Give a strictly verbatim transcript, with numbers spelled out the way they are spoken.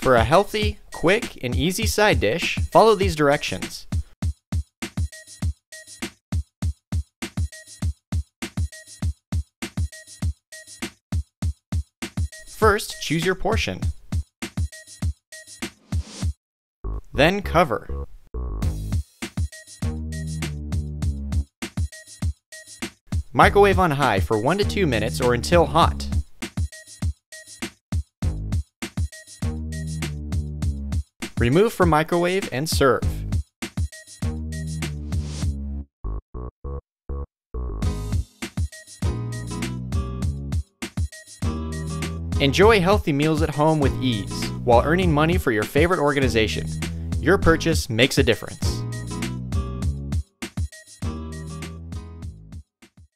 For a healthy, quick, and easy side dish, follow these directions. First, choose your portion. Then cover. Microwave on high for one to two minutes or until hot. Remove from microwave and serve. Enjoy healthy meals at home with ease, while earning money for your favorite organization. Your purchase makes a difference.